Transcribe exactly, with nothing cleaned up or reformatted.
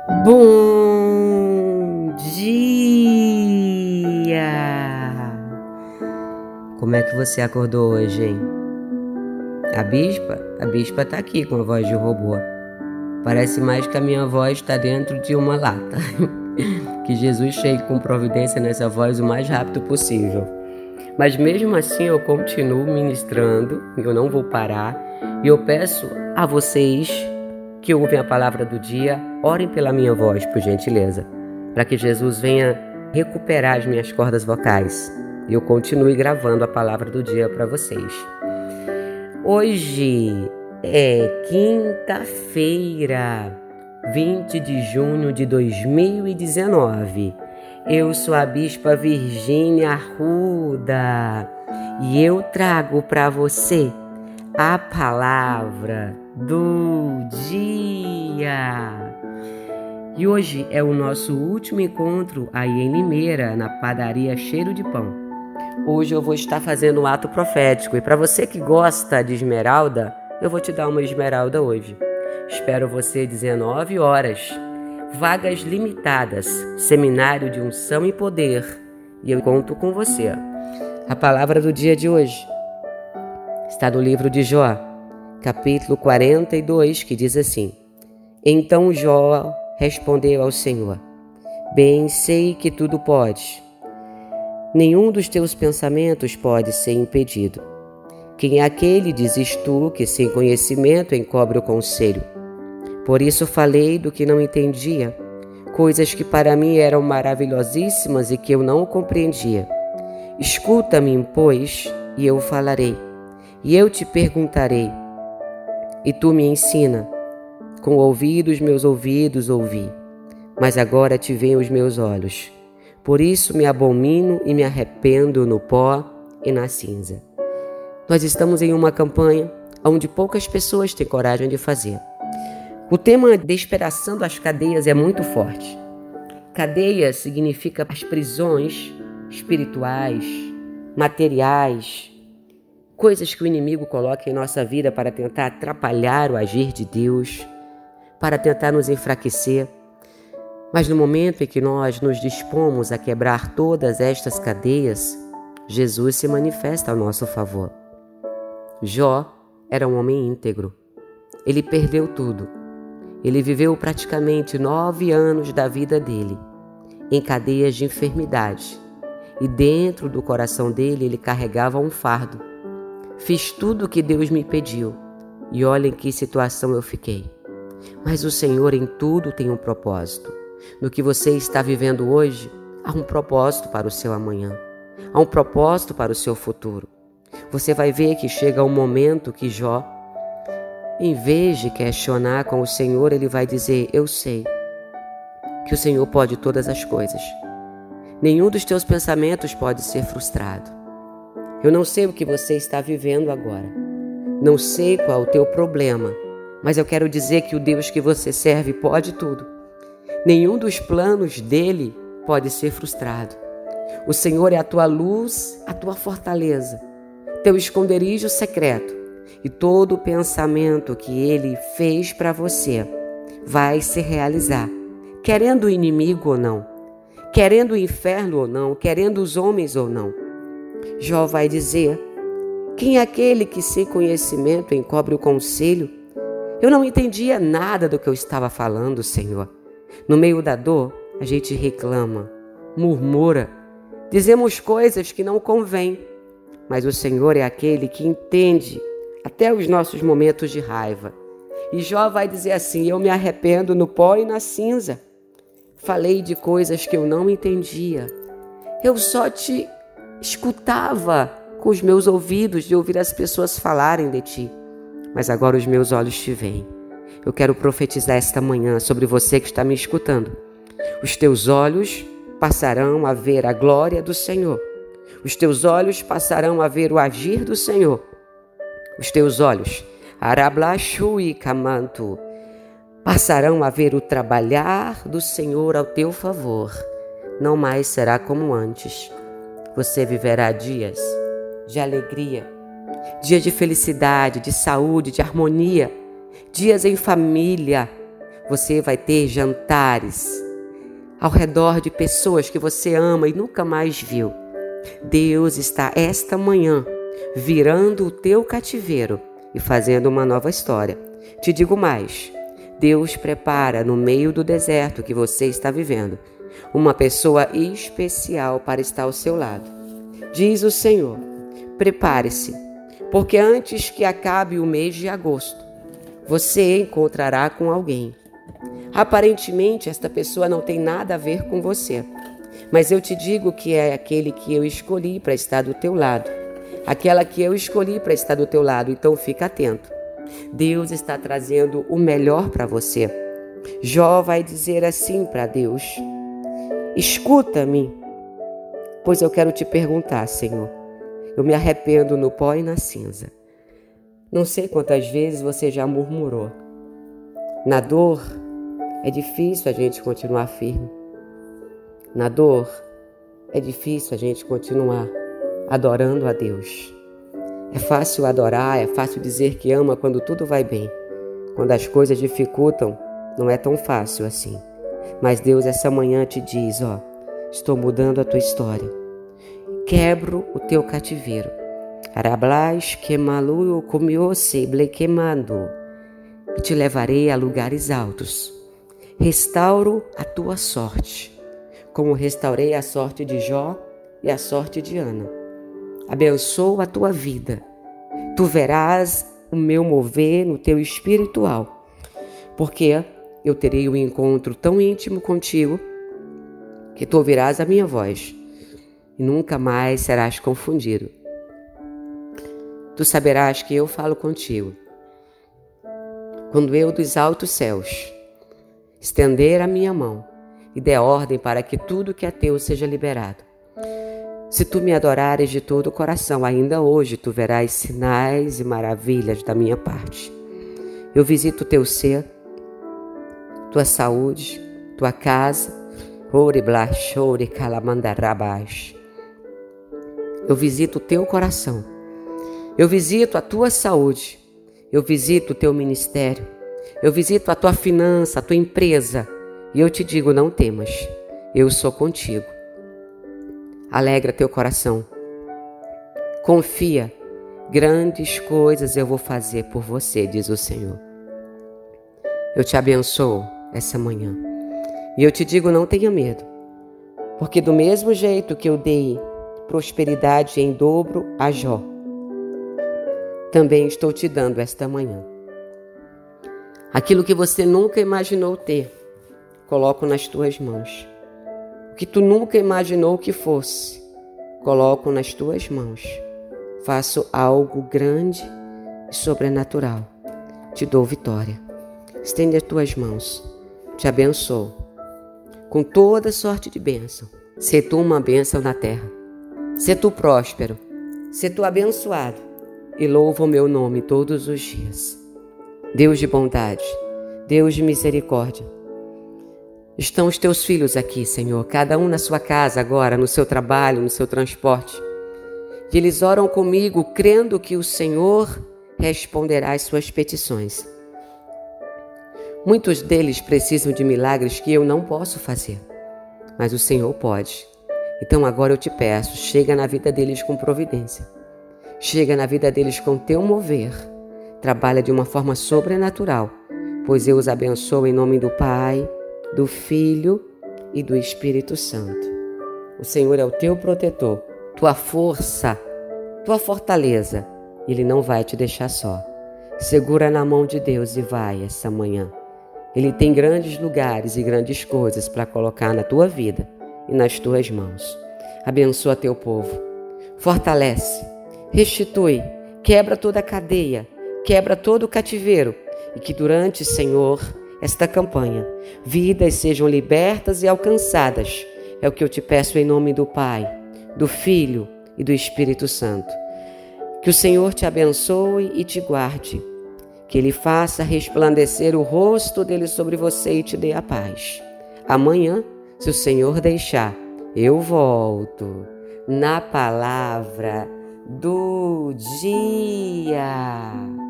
Bom dia! Como é que você acordou hoje, hein? A bispa? A bispa tá aqui com a voz de robô. Parece mais que a minha voz está dentro de uma lata. Que Jesus chegue com providência nessa voz o mais rápido possível. Mas mesmo assim eu continuo ministrando, eu não vou parar. E eu peço a vocês que ouvem a palavra do dia, orem pela minha voz, por gentileza, para que Jesus venha recuperar as minhas cordas vocais e eu continue gravando a palavra do dia para vocês. Hoje é quinta-feira, vinte de junho de dois mil e dezenove. Eu sou a Bispa Virgínia Arruda e eu trago para você a palavra do dia. E hoje é o nosso último encontro aí em Limeira, na padaria Cheiro de Pão. Hoje eu vou estar fazendo um ato profético e para você que gosta de esmeralda, eu vou te dar uma esmeralda hoje. Espero você dezenove horas. Vagas limitadas, seminário de unção e poder. E eu conto com você. A palavra do dia de hoje está no livro de Jó, capítulo quarenta e dois, que diz assim: Então Jó respondeu ao Senhor: Bem sei que tudo podes. Nenhum dos teus pensamentos pode ser impedido. Quem é aquele, dizes tu, que sem conhecimento encobre o conselho? Por isso falei do que não entendia, coisas que para mim eram maravilhosíssimas e que eu não compreendia. Escuta-me, pois, e eu falarei, e eu te perguntarei, e tu me ensina. Com ouvidos meus ouvidos ouvi, mas agora te veem os meus olhos. Por isso me abomino e me arrependo no pó e na cinza. Nós estamos em uma campanha onde poucas pessoas têm coragem de fazer. O tema Despedaçando as cadeias é muito forte. Cadeia significa as prisões espirituais, materiais, coisas que o inimigo coloca em nossa vida para tentar atrapalhar o agir de Deus, para tentar nos enfraquecer. Mas no momento em que nós nos dispomos a quebrar todas estas cadeias, Jesus se manifesta ao nosso favor. Jó era um homem íntegro. Ele perdeu tudo. Ele viveu praticamente nove anos da vida dele em cadeias de enfermidade. E dentro do coração dele, ele carregava um fardo. Fiz tudo o que Deus me pediu. E olha em que situação eu fiquei. Mas o Senhor em tudo tem um propósito. No que você está vivendo hoje, há um propósito para o seu amanhã. Há um propósito para o seu futuro. Você vai ver que chega um momento que Jó, em vez de questionar com o Senhor, ele vai dizer: eu sei que o Senhor pode todas as coisas. Nenhum dos teus pensamentos pode ser frustrado. Eu não sei o que você está vivendo agora. Não sei qual é o teu problema, mas eu quero dizer que o Deus que você serve pode tudo. Nenhum dos planos dele pode ser frustrado. O Senhor é a tua luz, a tua fortaleza, teu esconderijo secreto. E todo o pensamento que ele fez para você vai se realizar, querendo o inimigo ou não, querendo o inferno ou não, querendo os homens ou não. Jó vai dizer: quem é aquele que sem conhecimento encobre o conselho? Eu não entendia nada do que eu estava falando, Senhor. No meio da dor, a gente reclama, murmura, dizemos coisas que não convêm, mas o Senhor é aquele que entende até os nossos momentos de raiva. E Jó vai dizer assim: eu me arrependo no pó e na cinza. Falei de coisas que eu não entendia. Eu só te escutava com os meus ouvidos de ouvir as pessoas falarem de ti. Mas agora os meus olhos te veem. Eu quero profetizar esta manhã sobre você que está me escutando. Os teus olhos passarão a ver a glória do Senhor. Os teus olhos passarão a ver o agir do Senhor. Os teus olhos, Arablashui Kamantu, passarão a ver o trabalhar do Senhor ao teu favor. Não mais será como antes. Você viverá dias de alegria, dias de felicidade, de saúde, de harmonia, dias em família. Você vai ter jantares ao redor de pessoas que você ama e nunca mais viu. Deus está esta manhã virando o teu cativeiro e fazendo uma nova história. Te digo mais, Deus prepara no meio do deserto que você está vivendo uma pessoa especial para estar ao seu lado. Diz o Senhor, prepare-se, porque antes que acabe o mês de agosto, você encontrará com alguém. Aparentemente, esta pessoa não tem nada a ver com você, mas eu te digo que é aquele que eu escolhi para estar do teu lado, aquela que eu escolhi para estar do teu lado, então fica atento. Deus está trazendo o melhor para você. Jó vai dizer assim para Deus, escuta-me, pois eu quero te perguntar, Senhor. Eu me arrependo no pó e na cinza. Não sei quantas vezes você já murmurou. Na dor, é difícil a gente continuar firme. Na dor, é difícil a gente continuar adorando a Deus. É fácil adorar, é fácil dizer que ama quando tudo vai bem. Quando as coisas dificultam, não é tão fácil assim. Mas Deus essa manhã te diz, ó, estou mudando a tua história. Quebro o teu cativeiro. Arablas quemalu comiose blequemando. E te levarei a lugares altos. Restauro a tua sorte, como restaurei a sorte de Jó e a sorte de Ana. Abençoo a tua vida. Tu verás o meu mover no teu espiritual, porque eu terei um encontro tão íntimo contigo que tu ouvirás a minha voz e nunca mais serás confundido. Tu saberás que eu falo contigo. Quando eu dos altos céus estender a minha mão e der ordem para que tudo que é teu seja liberado. Se tu me adorares de todo o coração, ainda hoje tu verás sinais e maravilhas da minha parte. Eu visito teu ser, tua saúde, tua casa. Eu visito o teu coração. Eu visito a tua saúde. Eu visito o teu ministério. Eu visito a tua finança, a tua empresa. E eu te digo, não temas. Eu sou contigo. Alegra teu coração. Confia. Grandes coisas eu vou fazer por você, diz o Senhor. Eu te abençoo essa manhã. E eu te digo, não tenha medo. Porque do mesmo jeito que eu dei prosperidade em dobro a Jó, também estou te dando esta manhã. Aquilo que você nunca imaginou ter, coloco nas tuas mãos. O que tu nunca imaginou que fosse, coloco nas tuas mãos. Faço algo grande e sobrenatural. Te dou vitória. Estende as tuas mãos. Te abençoo. Com toda sorte de bênção. Sê tu uma bênção na terra. Sê tu próspero. Sê tu abençoado. E louva o meu nome todos os dias. Deus de bondade. Deus de misericórdia. Estão os teus filhos aqui, Senhor. Cada um na sua casa agora, no seu trabalho, no seu transporte. E eles oram comigo, crendo que o Senhor responderá às suas petições. Muitos deles precisam de milagres que eu não posso fazer, mas o Senhor pode. Então agora eu te peço, chega na vida deles com providência. Chega na vida deles com teu mover. Trabalha de uma forma sobrenatural, pois eu os abençoo em nome do Pai, do Filho e do Espírito Santo. O Senhor é o teu protetor, tua força, tua fortaleza. Ele não vai te deixar só. Segura na mão de Deus e vai essa manhã. Ele tem grandes lugares e grandes coisas para colocar na tua vida e nas tuas mãos. Abençoa teu povo. Fortalece, restitui, quebra toda a cadeia, quebra todo o cativeiro. E que durante, Senhor, esta campanha, vidas sejam libertas e alcançadas. É o que eu te peço em nome do Pai, do Filho e do Espírito Santo. Que o Senhor te abençoe e te guarde. Que Ele faça resplandecer o rosto dele sobre você e te dê a paz. Amanhã, se o Senhor deixar, eu volto na palavra do dia.